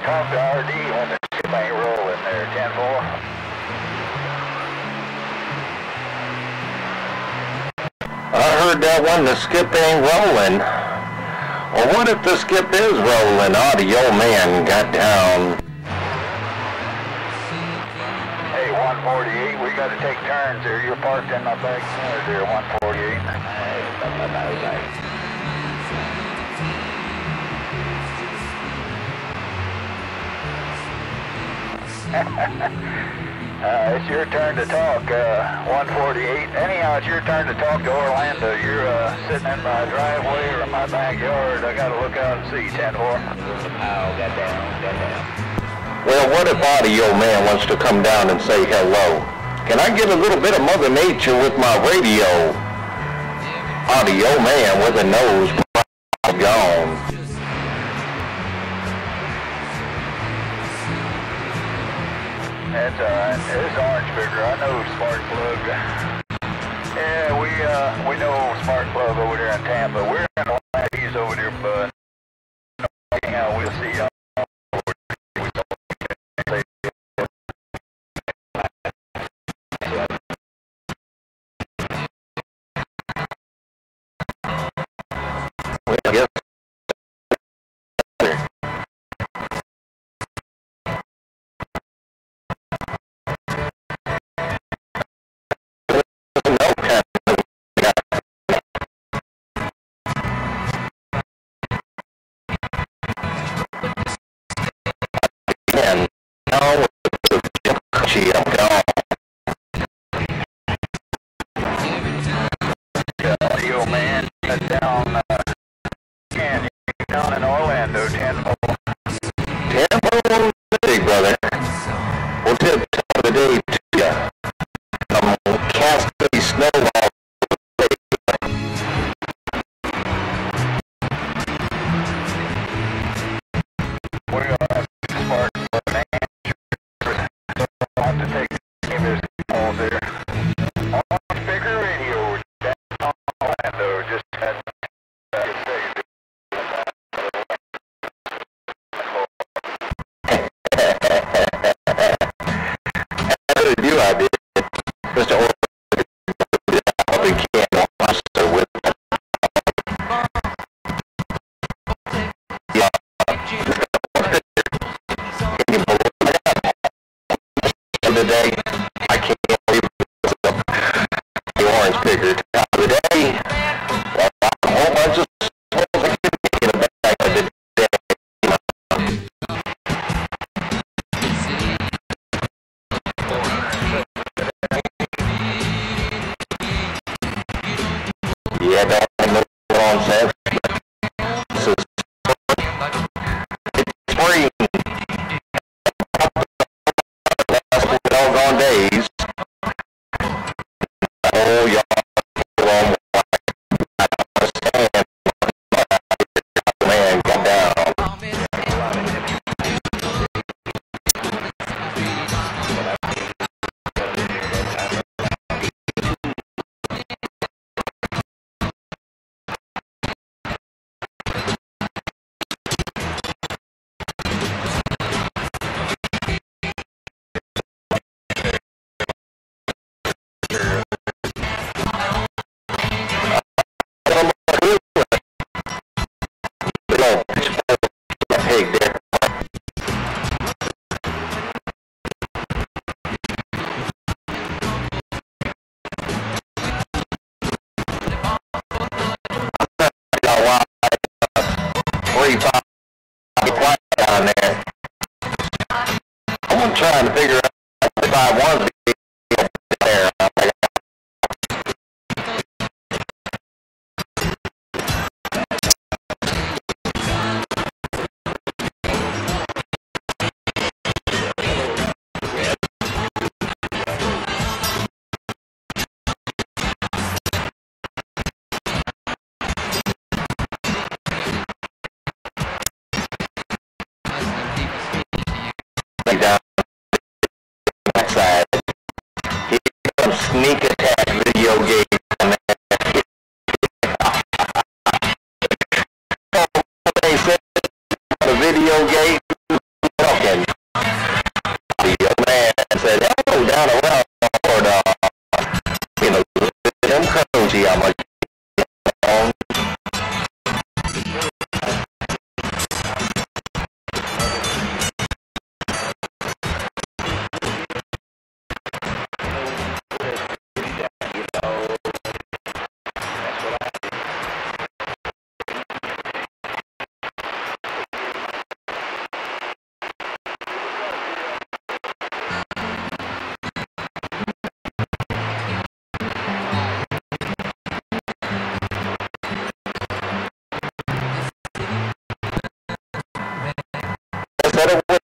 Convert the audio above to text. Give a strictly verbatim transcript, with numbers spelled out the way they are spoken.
Talk to R D when the skip ain't rolling there, ten four. I heard that one, the skip ain't rolling. Well, what if the skip is rolling? Audio man got down. Hey, one forty-eight, we got to take turns here. You're parked in my back corner there, one forty-eight. uh, it's your turn to talk, uh, one forty-eight. Anyhow, it's your turn to talk to Orlando. You're uh, sitting in my driveway or in my backyard. I got to look out and see, ten four. Oh, got down, got down. Well, what if Audio Man wants to come down and say hello? Can I get a little bit of Mother Nature with my radio? Audio Man with a nose gone. That's alright. It's orange figure. I know Spark Plug. Yeah, we uh we know Spark Plug over there in Tampa. We're in the lab. He's over there, but anyhow, we'll see y'all. I guess. Audio Man, down, uh, can you down in Orlando, ten four. ten four, big brother. We'll tip top of the day to ya. I'm gonna cast the snow all the way. We're gonna have to spark for an answer. I'll have to take this call there. On figure radio, down Orlando, just had uh, say How did you I did? Mister Orlando, I can't also with yeah. Today, I can't believe it's the orange picker. Top of the day, well, a whole bunch of swells I can make in the back of the day. Yeah, that ain't no wrong sense. This is it's spring. Doggone days. Oh, y'all. Well, I understand. Man, come down. Hey, there. Three, five, quiet down there. I'm trying to figure out if I want to be there. Down that side. better way